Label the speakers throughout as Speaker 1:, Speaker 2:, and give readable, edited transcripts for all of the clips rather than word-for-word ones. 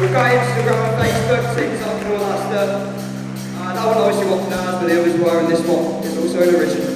Speaker 1: we've got Instagram and Facebook, TikTok and all that stuff. And I won't obviously want to know, but they always were, and this one is also an original.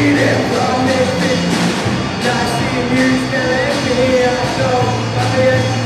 Speaker 2: From this beat, I see you killing me, I know,